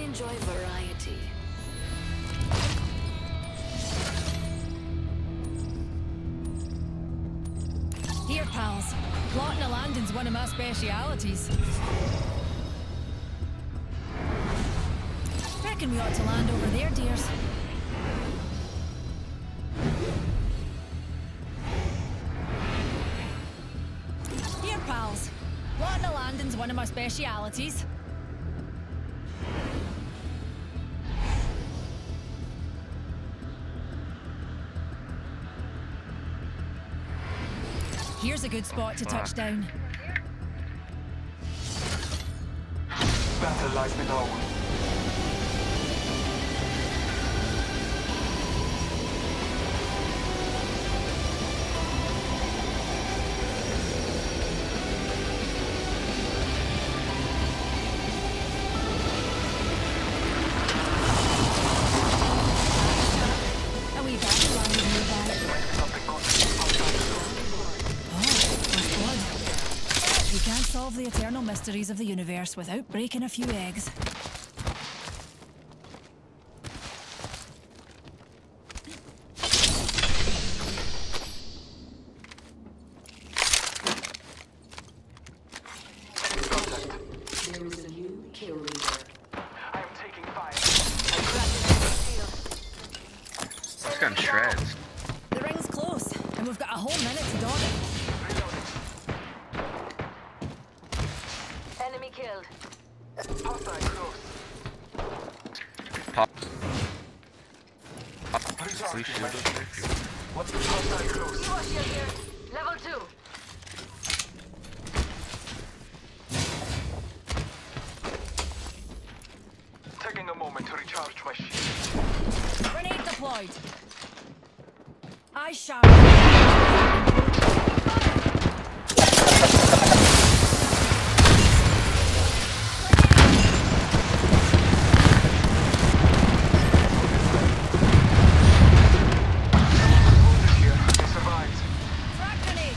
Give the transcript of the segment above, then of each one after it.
enjoy variety. Here, pals. Plotting a landing's one of my specialities. Reckon we ought to land over there, dears. Here, pals. Plotting a landing's one of my specialities. Here's a good spot to touch down. Battle lies below. A wee battle landing nearby. We can't solve the eternal mysteries of the universe without breaking a few eggs. There is a new kill leader. I am taking fire. This gun shreds. The ring's close, and we've got a whole minute to dog it. Enemy killed. Hostile close. Pop. Recharge Please my shoot. shields. What's hostile close? Evo shield here. Level 2. Taking a moment to recharge my shield. Grenade deployed. I shall. Here, they survived. Frag grenade.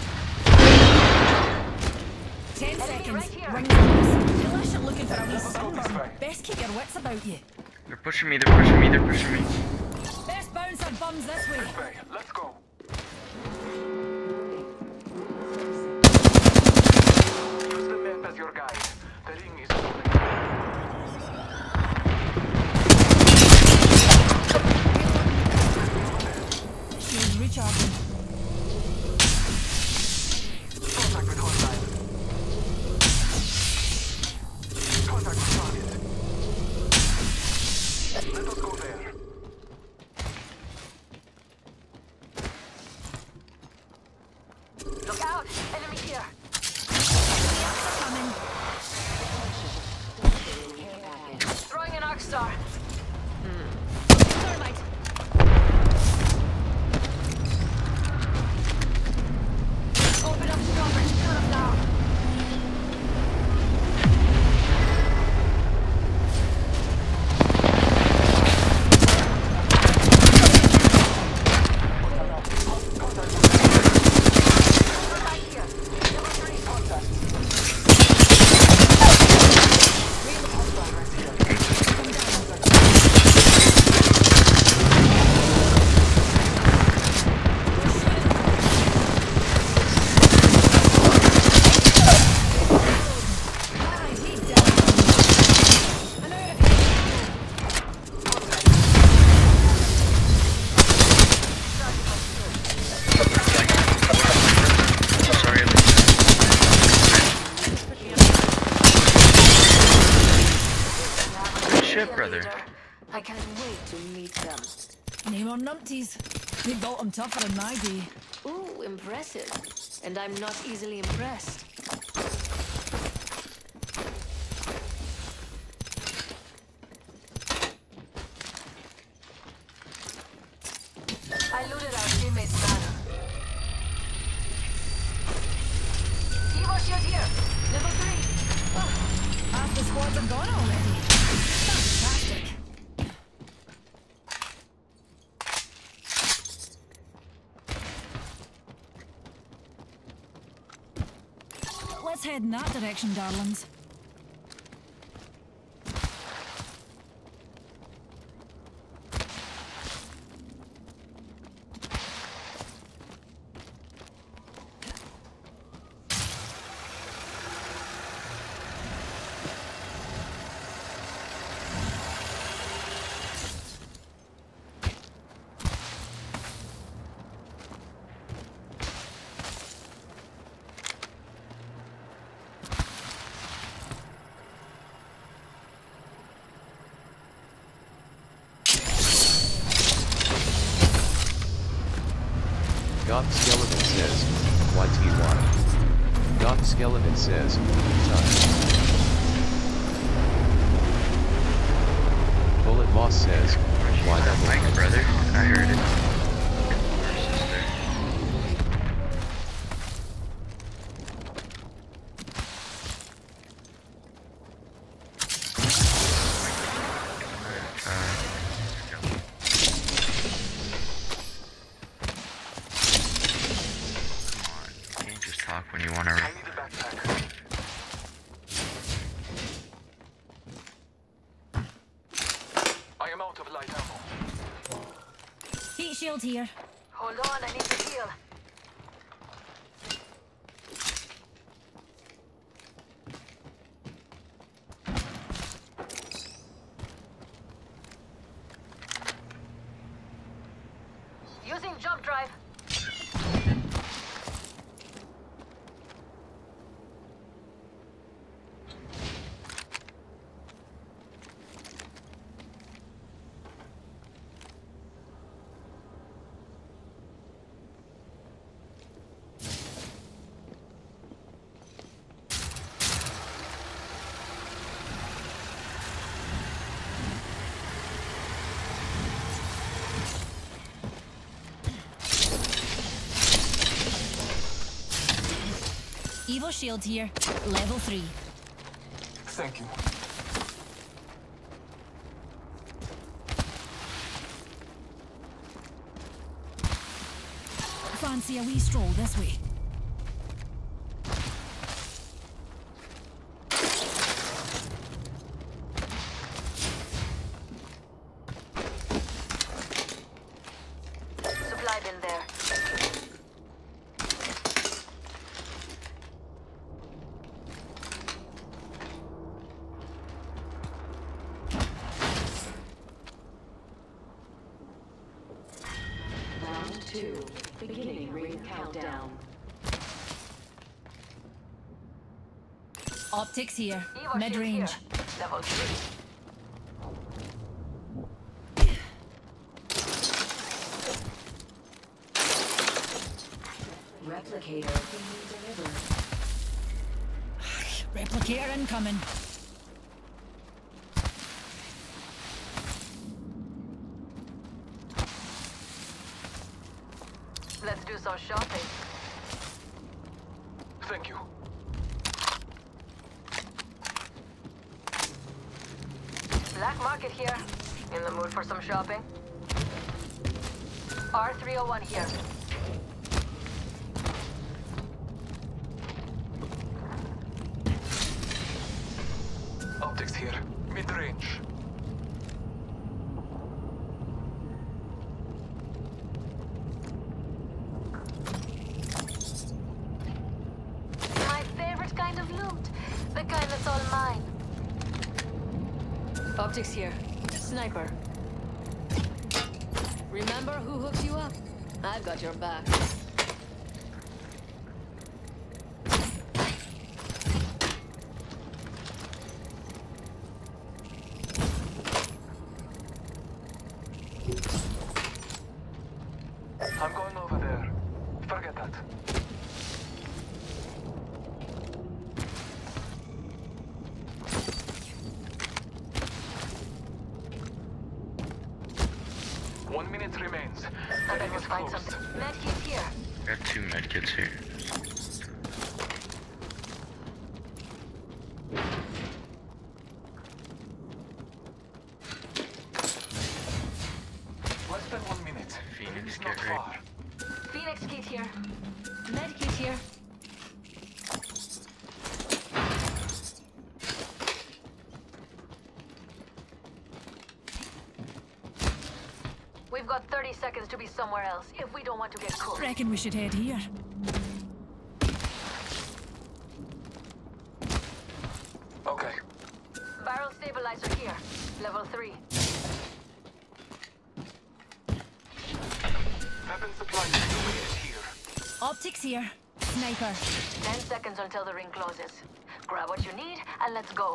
10 seconds. right here. Ring close. Delish are looking for a wee sunburn. Best keep your wits about you. They're pushing me, they're pushing me, they're pushing me. Best bounce on bums this way. Bay, let's go. Use the map as your guide. The ring is moving. Shields recharging. Contact with hostile. Contact with target. Let us go there. Look out! Enemy here. Coming. Throwing an arc star. Thermite. Open up the coverage. Cut them down. Right here. Level 3. Sorry, good shit, brother. I can't wait to meet them. Name on numpties. They built them tougher in my day. Ooh, impressive. And I'm not easily impressed. I looted our teammates' banner. Evo shield here. Level 3. Half the squads are gone already. Fantastic. Let's head in that direction, darlings. Goth Skeleton says, YTY. Goth Skeleton says, touch. Bullet Moss says, why that Mike, brother? I heard it. Or sister. Come on, you can't just talk when you want to. I need a backpack. I am out of light ammo. Heat shield here. Hold on, I need to heal. Using jump drive. Evo shield here. Level 3. Thank you. Fancy a wee stroll this way. Supply bin there. Round 2. Beginning ring countdown. Optics here. Evo Mid shield here. range. Level 3. Replicator being delivered. Replicator incoming. Let's do some shopping. Thank you. Black market here. In the mood for some shopping? R301 here. Optics here. Mid-range. My favorite kind of loot. The kind that's all mine. Optics here. Sniper. Remember who hooked you up? I've got your back. I'm going over there. Forget that. One minute remains. I The bet ring we'll is find closed. something. Medkit here. Got 2 medkits here. Less than 1 minute. Phoenix, It is get not ready. far. Phoenix kit here. Medkit here. We've got 30 seconds to be somewhere else if we don't want to get cooked. Reckon we should head here. Okay. Barrel stabilizer here. Level 3. Weapon supply unit here. Optics here. Sniper. 10 seconds until the ring closes. Grab what you need and let's go.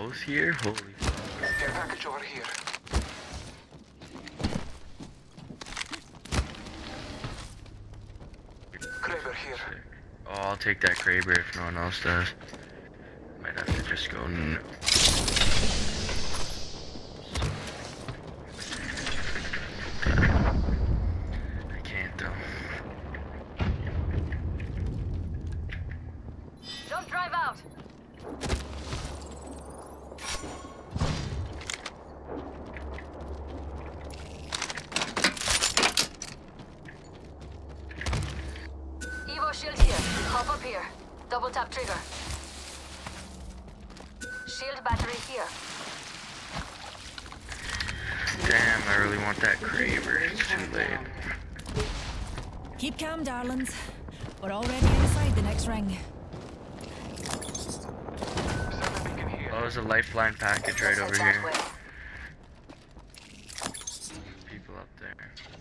both here? Holy fuck. Care package over here. Kraber here. Oh, I'll take that Kraber if no one else does. Might have to just go I can't though. Don't drive out. Evo shield here. Hop up here. Double tap trigger. Shield battery here. Damn, I really want that Kraber. It's too late. Keep calm, darlings. We're already inside the next ring. Send a beacon here. Oh, there's a lifeline package right Let's over head that here. way. People up there.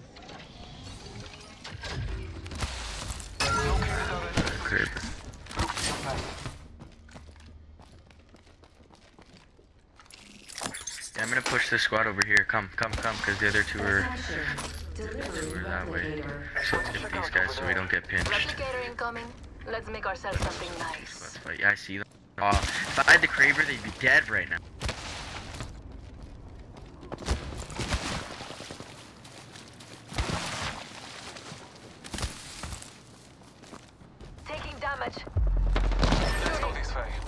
Located already. Kraber. Move to your plan. Yeah, I'm gonna push this squad over here. Come, because the other two are Delivering that way. replicator. So let's get these guys so we don't get pinched. Replicator incoming. Let's make ourselves something nice. Let's fight. Yeah, I see them. Oh, if I had the Kraber, they'd be dead right now. Taking damage. Let's go this way.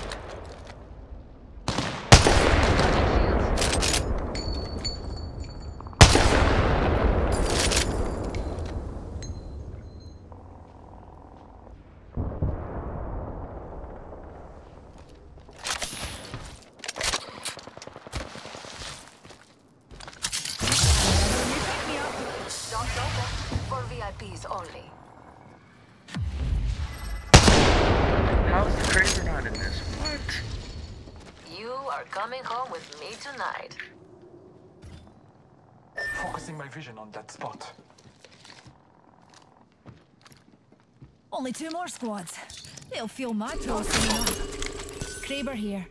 Doors open. For VIPs only. How's the Kraber not in this? What? You are coming home with me tonight. Focusing my vision on that spot. Only 2 more squads. They'll feel my toss soon enough. Kraber here.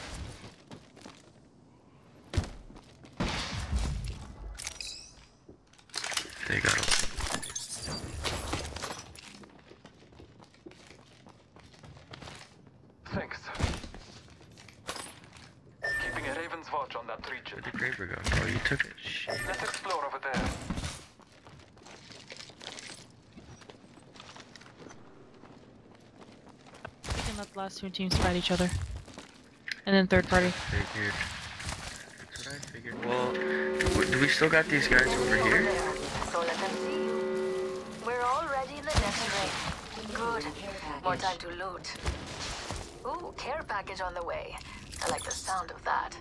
They got him. Thanks. Keeping a Raven's watch on that region. Where'd the Kraber go? Oh, you took it. Shit. Let's explore over there. We can let the last 2 teams fight each other. And then third party. Figured. That's what I figured. Well, do we still got these guys over here? So let them see you. We're already in the next ring. Good. More time to loot. Ooh, care package on the way. I like the sound of that.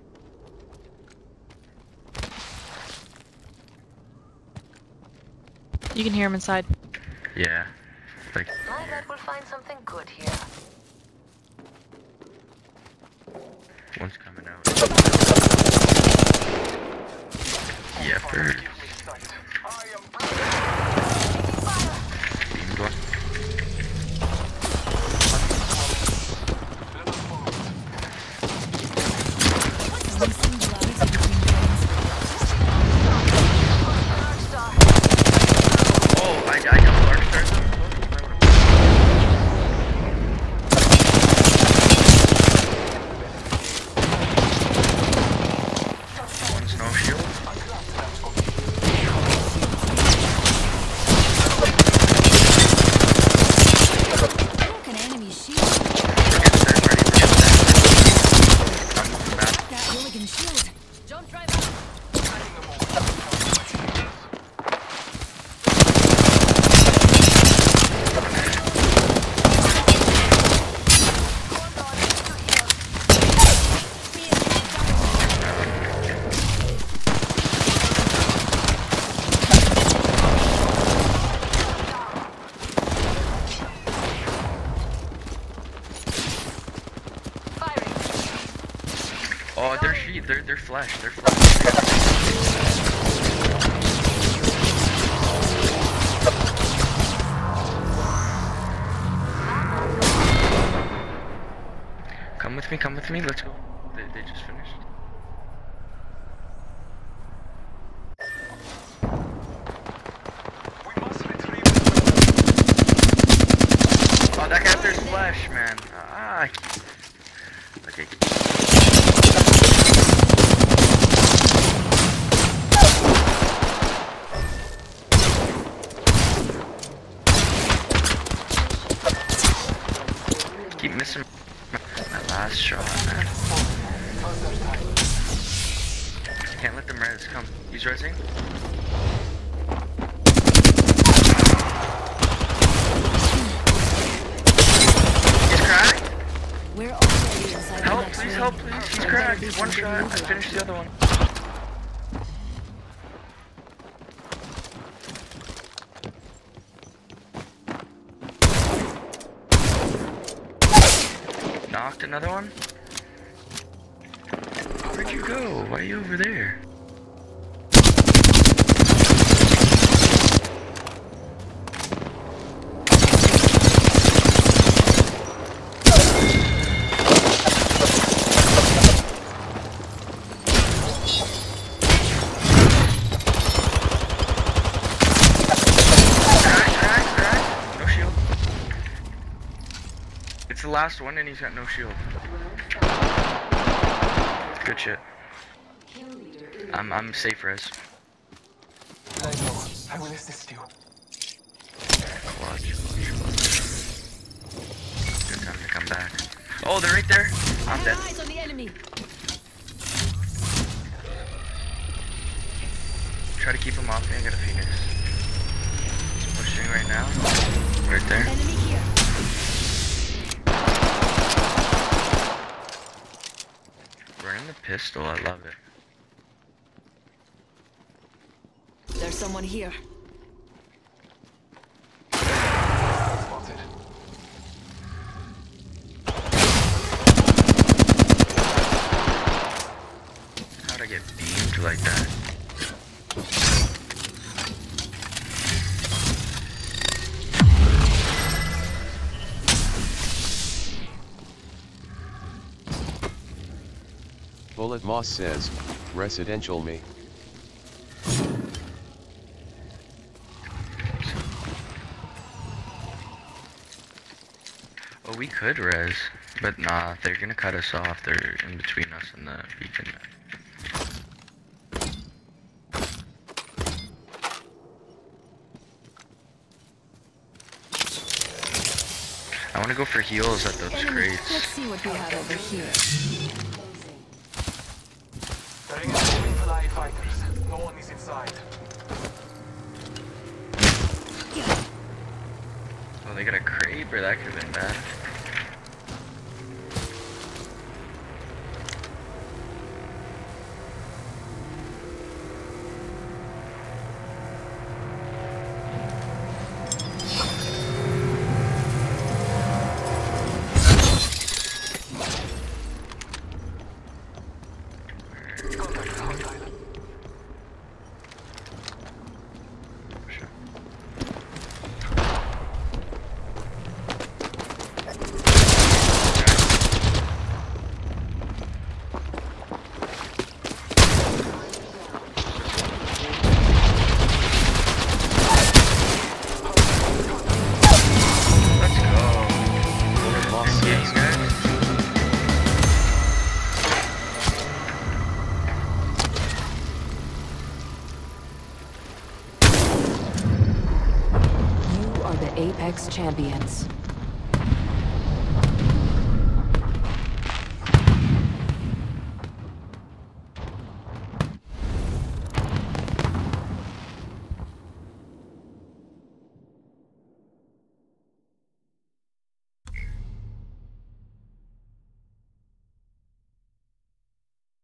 You can hear him inside. Yeah. Like, I bet we'll find something good here. one's coming out. Yeah, bird. Give me sight. I am Beamed one. Let us forward. Some singularity between friends. Darkstar. Oh, I got Lark Star. One's no shield. Broken enemy shield. That hooligan shield. Don't drive out. Firing. Oh, they're flesh. They're flesh. Come with me. Let's go. They just finished. We must retrieve. Oh, that guy there's flesh, man. Ah. Okay. Keep missing my last shot, man. Can't let them res. Come. He's resing. He's cracked. We're already inside the Help, next please ring. help, please. He's cracked. One shot. I finished the other one. Knocked another one. Where'd you go? Why are you over there? Crack. No shield. It's the last one and he's got no shield. Good shit. I'm safe res. I will assist you. Clutch. Good time to come back. Oh, they're right there. I'm dead. Eyes on the enemy. Try to keep him off me. I got a Phoenix. He's pushing right now. Right there. Enemy here. Running the pistol. I love it. There's someone here. Spotted. How'd I get beamed like that? Bullet Moss says, residential me. Oh, we could res, but nah, they're gonna cut us off. They're in between us and the beacon. I wanna go for heals at those Enemy. crates. Let's see what we have over here. The ring is moving fly fighters. No one is inside. Oh, they got a Kraber. That could've been bad. Contact hostile. Let's go. Bullet Moss Good game, says, guys. You are the Apex champions.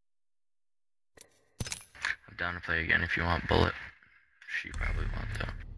I'm down to play again if you want Bullet. She probably won't though.